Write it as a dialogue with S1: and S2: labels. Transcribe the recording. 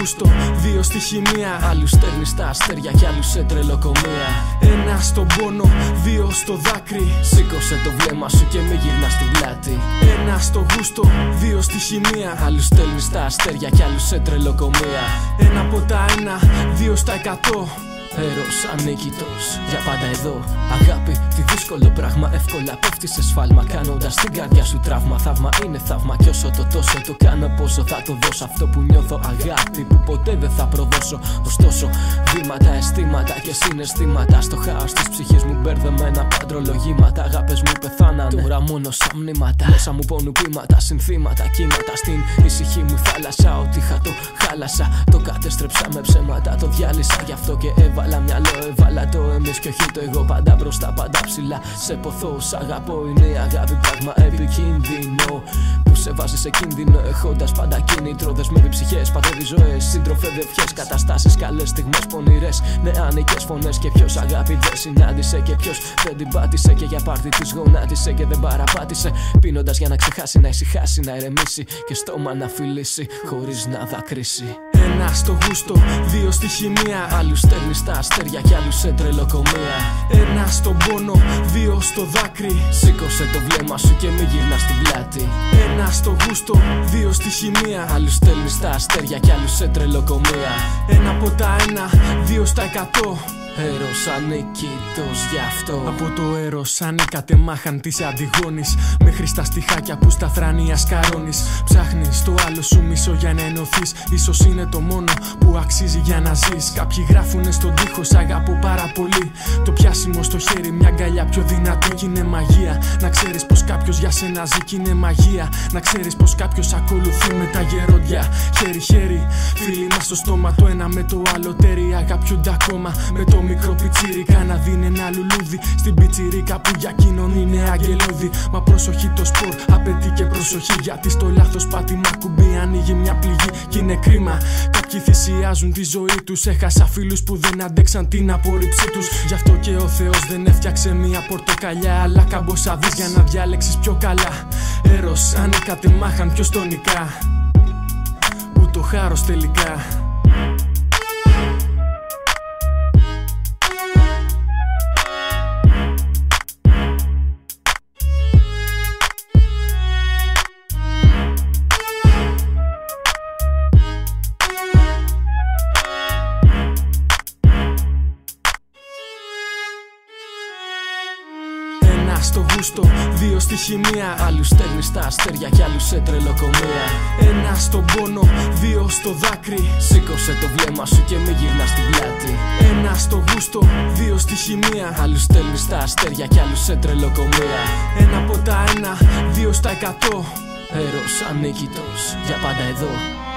S1: γούστο, 2 στη χημεία. Άλλους στέλνεις στα αστέρια κι άλλους σε τρελοκομεία. 1 στον πόνο, 2 στο δάκρυ. Σήκωσε το βλέμμα σου και μη γυρνάς την πλάτη. 1 στο γούστο, 2 στη χημεία. Άλλους στέλνεις στα αστέρια κι άλλους σε τρελοκομεία. 1 από τα 1, 2 στα 100. Έρος ανίκητος, για πάντα εδώ. Αγάπη, τι δύσκολο πράγμα. Εύκολα πέφτει σε σφάλμα, κάνοντας την καρδιά σου τραύμα. Θαύμα είναι θαύμα, κι όσο το τόσο το κάνω, πόσο θα το δώσω. Αυτό που νιώθω, αγάπη που ποτέ δεν θα προδώσω. Ωστόσο, βήματα, αισθήματα και συναισθήματα στο χάος της ψυχής μου μπερδεμένα παντρολογήματα. Αγάπες μου πεθάνανε, τώρα μόνο σαν μνήματα. Μέσα μου πόνου πείματα, συνθήματα, κύματα. Στην ησυχή μου θάλασσα, ό,τι είχα το χάλασα. Το κατέστρεψα με ψέματα, το διάλυσα γι' αυτό και έβαλα μυαλό, έβαλα το εμείς και όχι το εγώ. Πάντα μπροστά, πάντα ψηλά. Σε ποθώ, σ' αγαπώ, είναι η αγάπη πράγμα επικίνδυνο που σε βάζει σε κίνδυνο, έχοντας πάντα κίνητρο. Δεσμεύει ψυχές, πατεύει ζωές, συντροφεύει ευχές, καταστάσεις, καλές στιγμές, πονηρές, νεανικές φωνές. Και ποιος αγάπη δεν συνάντησε και ποιος δεν την πάτησε. Και για πάρτι της γονάτισε και δεν παραπάτησε. Πίνοντας για να ξεχάσει, να ησυχάσει, να ηρεμήσει και στόμα να φιλήσει χωρίς να δακρύσει. 1 στο γούστο, 2 στη χημεία. Άλλους στέλνεις στα αστέρια κι άλλους σε τρελοκομεία. 1 στον πόνο, 2 στο δάκρυ. Σήκωσε το βλέμμα σου και μη γυρνάς την πλάτη. 1 στο γούστο, 2 στη χημεία. Άλλους στέλνεις στα αστέρια κι άλλους σε τρελοκομεία. 1 από τα 1, 2 στα 100. Έρος ανίκητος γι' αυτό. Από το έρος ανήκατε μάχαν της Αντιγόνης, μέχρι στα στιχάκια που στα θρανία σκαρώνεις. Ψάχνεις το άλλο σου μισό για να ενωθείς. Ίσως είναι το μόνο που αξίζει για να ζεις. Κάποιοι γράφουνε στον τοίχο σ' αγαπώ πάρα πολύ. Το πιάσιμο στο χέρι, μια αγκαλιά πιο δυνατή κι είναι μαγεία. Να ξέρεις πως κάποιος για σένα ζει κι είναι μαγεία. Να ξέρεις πως κάποιος ακολουθεί με τα γερόντια. Χέρι-χέρι, φίλοι μας στο στόμα, το ένα με το άλλο τέρι. Αγαπιούνται ακόμα με το μικρό πιτσίρικα να δίνει ένα λουλούδι στην πιτσιρίκα που για εκείνον είναι αγγελώδη. Μα προσοχή, το σπορ απαιτεί και προσοχή, γιατί στο λάθος πάτημα κουμπί ανοίγει μια πληγή κι είναι κρίμα. Κάποιοι θυσιάζουν τη ζωή τους, έχασα φίλους που δεν αντέξαν την απόρριψή τους. Γι' αυτό και ο Θεός δεν έφτιαξε μια πορτοκαλιά, αλλά καμπόσα δεις για να διάλεξεις πιο καλά. Έρος ανήκατε μάχαν πιο στονικά, που το χάρος τελικά. Στο γούστο, 2 στη χημεία. Άλλους στέλνεις στα αστέρια κι άλλους σε τρελοκομεία. 1 στον πόνο, 2 στο δάκρυ. Σήκωσε το βλέμμα σου και μη γυρνάς την πλάτη. 1 στο γούστο, 2 στη χημεία. Άλλους στέλνεις στα αστέρια κι άλλους σε τρελοκομεία. 1 από τα 1, 2 στα 100. Έρος ανίκητος, για πάντα εδώ.